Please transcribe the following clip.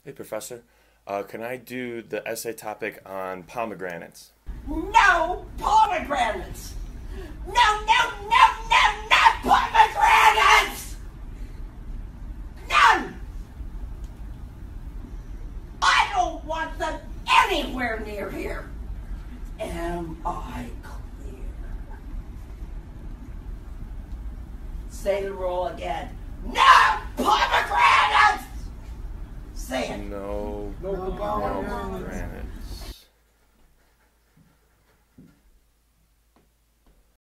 Hey, Professor. Can I do the essay topic on pomegranates? No pomegranates! No pomegranates! None! I don't want them anywhere near here. Am I clear? Say the rule again. No pomegranates!